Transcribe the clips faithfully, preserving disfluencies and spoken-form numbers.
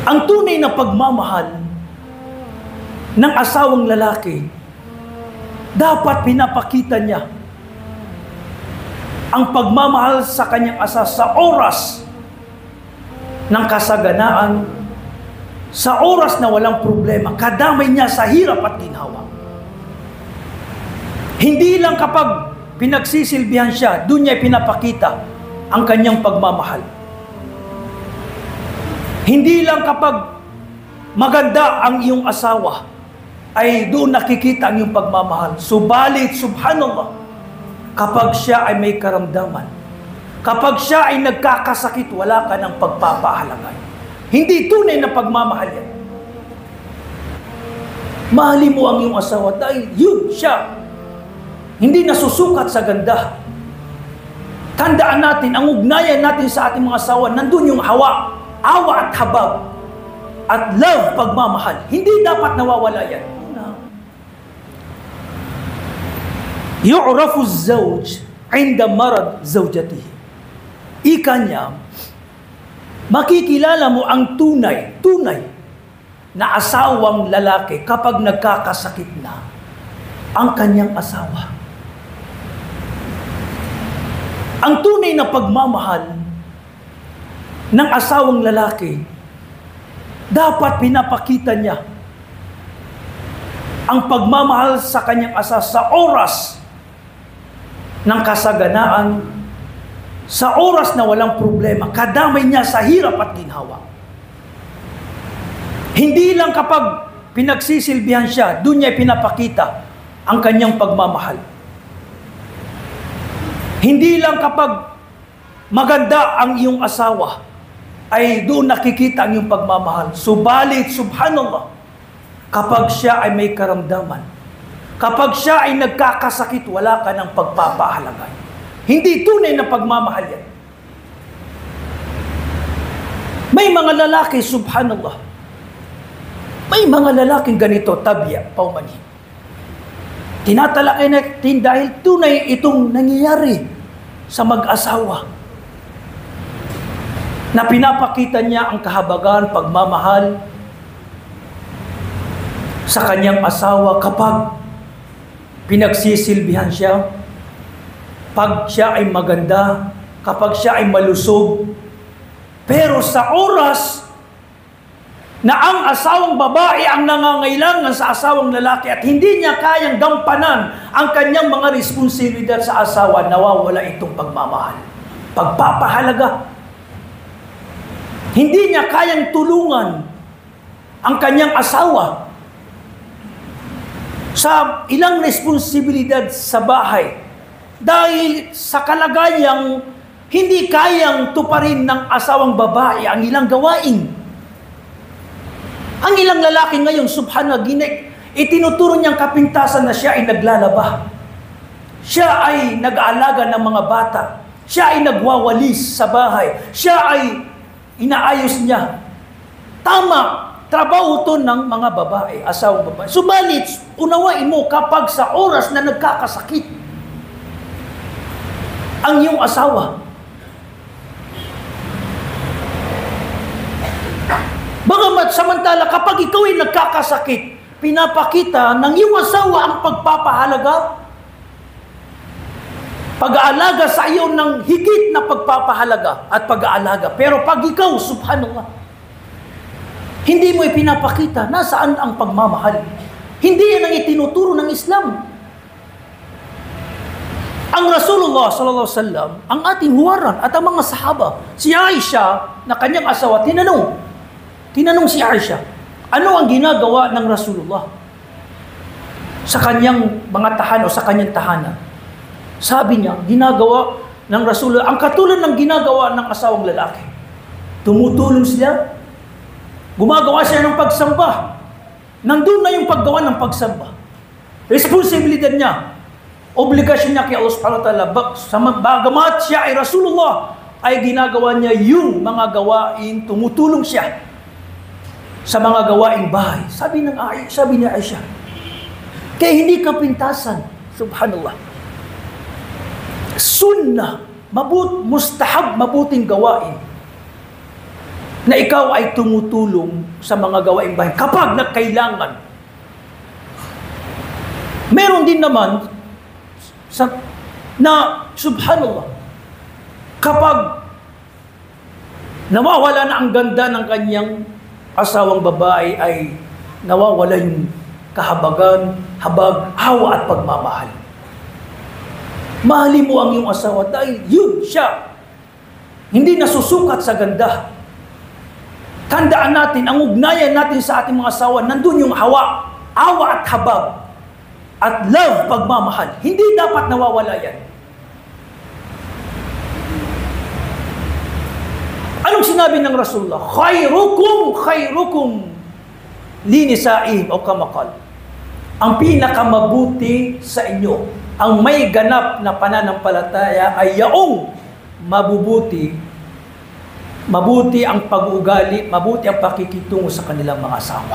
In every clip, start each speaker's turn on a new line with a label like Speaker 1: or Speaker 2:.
Speaker 1: Ang tunay na pagmamahal ng asawang lalaki, dapat pinapakita niya ang pagmamahal sa kanyang asawa sa oras ng kasaganaan, sa oras na walang problema, kadamay niya sa hirap at ginhawa. Hindi lang kapag pinagsisilbihan siya, doon niya pinapakita ang kanyang pagmamahal. Hindi lang kapag maganda ang iyong asawa, ay doon nakikita ang iyong pagmamahal. Subalit, subhanallah, kapag siya ay may karamdaman, kapag siya ay nagkakasakit, wala ka ng pagpapahalagay. Hindi tunay na pagmamahal yan. Mahalin mo ang iyong asawa dahil yun siya. Hindi nasusukat sa ganda. Tandaan natin, ang ugnayan natin sa ating mga asawa, nandun yung hawa, awa at habag, at love, pagmamahal. Hindi dapat nawawala yan. Yu'rafu az-zawj 'inda marad zawjatihi. Ika niya, makikilala mo ang tunay, tunay na asawang lalaki kapag nagkakasakit na ang kanyang asawa. Ang tunay na pagmamahal ng asawang lalaki, dapat pinapakita niya ang pagmamahal sa kanyang asawa sa oras ng kasaganaan, sa oras na walang problema, kadamay niya sa hirap at ginhawa. Hindi lang kapag pinagsisilbihan siya, doon niya pinapakita ang kanyang pagmamahal. Hindi lang kapag maganda ang iyong asawa, ay doon nakikita ang iyong pagmamahal. Subalit, subhanallah, kapag siya ay may karamdaman, kapag siya ay nagkakasakit, wala ka ng pagpapahalagay. Hindi tunay na pagmamahal yan. May mga lalaki, subhanallah, may mga lalaking ganito, tabya, paumanhin. Tinatalakay natin dahil tunay itong nangyayari sa mag-asawa. Na pinapakita niya ang kahabagan, pagmamahal sa kanyang asawa kapag pinagsisilbihan siya, pag siya ay maganda, kapag siya ay malusog. Pero sa oras na ang asawang babae ang nangangailangan sa asawang lalaki at hindi niya kayang gampanan ang kanyang mga responsibilidad sa asawa, nawawala itong pagmamahal, pagpapahalaga. Hindi niya kayang tulungan ang kanyang asawa sa ilang responsibilidad sa bahay dahil sa kalagayang hindi kayang tuparin ng asawang babae ang ilang gawain. Ang ilang lalaki ngayon, subhanallah, ginek, itinuturo niyang kapintasan na siya ay naglalaba. Siya ay nag-aalaga ng mga bata. Siya ay nagwawalis sa bahay. Siya ay inaayos niya. Tama, trabaho to ng mga babae, asawang babae. Subalit, unawain mo kapag sa oras na nagkakasakit ang iyong asawa, bagamat samantala kapag ikaw ay nagkakasakit, pinapakita ng iyong asawa ang pagpapahalaga, pag-aalaga sa iyo ng higit na pagpapahalaga at pag-aalaga. Pero pag ikaw, subhanallah, hindi mo ipinapakita, nasaan ang pagmamahal? Hindi yan ang itinuturo ng Islam. Ang Rasulullah sallallahu alaihi wasallam, ang ating huwaran at ang mga sahaba, si Aisha na kanyang asawa, tinanong, tinanong si Aisha, ano ang ginagawa ng Rasulullah sa kanyang mga tahanan o sa kanyang tahanan? Sabi niya, ginagawa ng Rasulullah, ang katulad ng ginagawa ng asawang lalaki. Tumutulong sila, gumagawa siya ng pagsamba. Nandun na yung paggawa ng pagsamba. Responsibilidad niya, obligasyon niya kay Allah subhanahu wa ta'ala. Bagamat siya ay Rasulullah, ay ginagawa niya yung mga gawain, tumutulong siya sa mga gawaing bahay. Sabi ng Aisha, sabi ni Aisha, kaya hindi kapintasan, subhanallah. Sunnah, mabut, mustahab, mabuting gawain na ikaw ay tumutulong sa mga gawaing bahay kapag nagkailangan. Meron din naman sa, na, subhanallah, kapag nawawala na ang ganda ng kanyang asawang babae, ay nawawala yung kahabagan, habag, hawa at pagmamahal. Mahalin mo ang iyong asawa dahil yun siya. Hindi nasusukat sa ganda. Tandaan natin, ang ugnayan natin sa ating mga asawa, nandun yung hawa, awa at habag, at love, pagmamahal. Hindi dapat nawawala yan. Anong sinabi ng Rasulullah? Khairukum, khairukum linisaihim o kamakal. Ang pinakamabuti sa inyo, ang may ganap na pananampalataya ay yaong mabubuti, mabuti ang pag-uugali, mabuti ang pakikitungo sa kanilang mga asawa.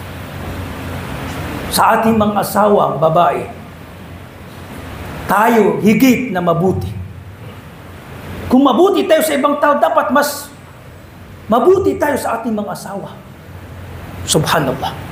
Speaker 1: Sa ating mga asawang babae, tayo higit na mabuti. Kung mabuti tayo sa ibang tao, dapat mas mabuti tayo sa ating mga asawa. Subhanallah.